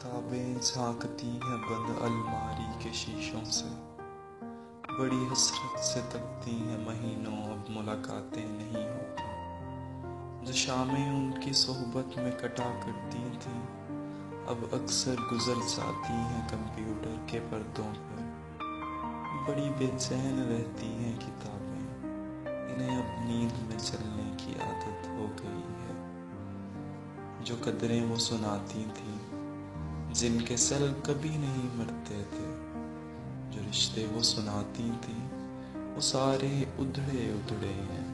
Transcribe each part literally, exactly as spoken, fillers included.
किताबें झांकती हैं बंद अलमारी के शीशों से, बड़ी हसरत से तकती हैं महीनों अब मुलाकातें नहीं होती। जो शामें उनकी सोहबत में कटा करती थीं अब अक्सर गुजर जाती हैं कंप्यूटर के पर्दों पर। बड़ी बेचैन रहती हैं किताबें, इन्हें अब नींद में चलने की आदत हो गई है। जो कदरें वो सुनाती थीं जिनके सर कभी नहीं मरते थे, जो रिश्ते वो सुनाती थी वो सारे उधड़े उधड़े हैं।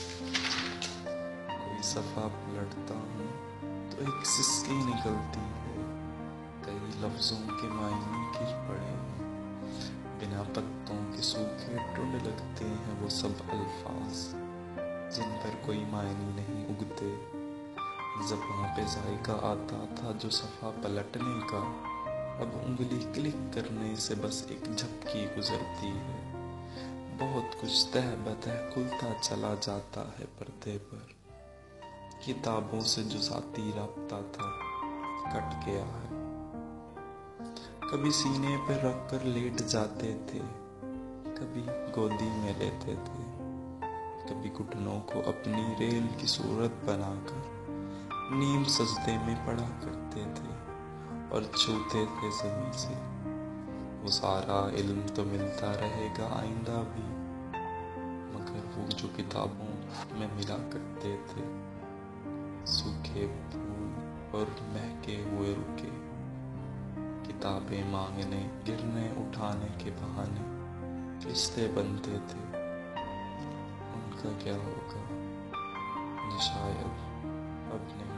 कोई सफ़ा पलटता हूँ तो एक सिसकी निकलती है, कई लफ्ज़ों के मायने गिर पड़े हैं। बिना पत्तों के सूखे टुंड लगते हैं वो सब अल्फाज जिन पर कोई मायने नहीं उगते। ज़बां पे जायका आता था जो सफ़ा पलटने का, अब उंगली क्लिक करने से बस एक झपकी गुजरती है। बहुत कुछ तह बतह खुलता चला जाता है पर्दे पर। किताबों से जो ज़ाती राब्ता था कट गया है। कभी सीने पर रख कर लेट जाते थे, कभी गोदी में लेते थे, कभी घुटनों को अपनी रेल की सूरत बनाकर नीम सजदे में पड़ा करते थे और छूते थे ज़मीं से। वो सारा इल्म तो मिलता रहेगा आइंदा भी, मगर वो जो किताबों में मिला करते थे, सूखे फूल और महके हुए रुके। किताबें मांगने गिरने उठाने के बहाने रिश्ते बनते थे, उनका क्या होगा जो शायद अब नहीं।